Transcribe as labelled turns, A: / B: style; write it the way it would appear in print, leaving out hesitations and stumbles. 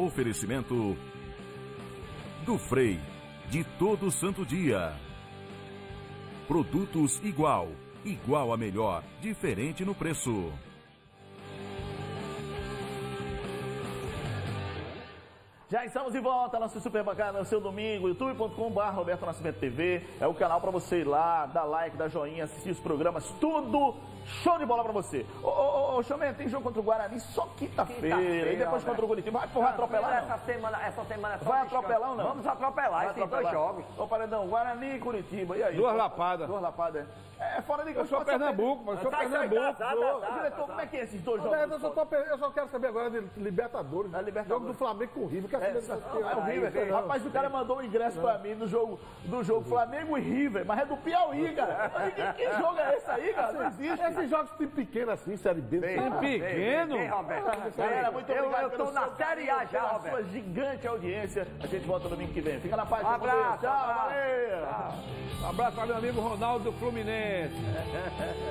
A: Oferecimento do Frei, de todo santo dia. Produtos igual a melhor, diferente no preço.
B: Já estamos de volta, nosso Super Bacana, no seu domingo, youtube.com/Roberto Nascimento TV. É o canal para você ir lá, dar like, dar joinha, assistir os programas, tudo show de bola para você. Ô, Xamã, tem jogo contra o Guarani só quinta-feira, e depois contra o Curitiba. Vai atropelar, não?
C: Essa semana
B: vai atropelar ou não?
C: Vamos atropelar, esses dois jogos.
B: Ô, Paredão, Guarani e Curitiba, e aí?
D: Duas lapadas.
B: Duas lapadas. É fora de...
D: Eu sou Pernambuco, mas eu sou Pernambuco.
B: Diretor, como é que é esses dois jogos?
D: Eu só quero saber agora de Libertadores. Jogo do Flamengo com o River.
B: É o River. Rapaz, o cara mandou um ingresso pra mim do jogo Flamengo e River, mas é do Piauí, cara. Que jogo é esse aí, cara? Não existe.
D: Esses jogos tem pequeno assim, Série B.
C: Tem
D: pequeno?
C: Tem, Roberto.
B: Galera, muito obrigado.
C: Eu tô na Série A já,
B: pela
C: Roberto.
B: sua gigante audiência. A gente volta domingo que vem. Fica na paz.
C: Um abraço.
B: Tchau, valeu.
D: Um abraço para meu amigo Ronaldo do Fluminense.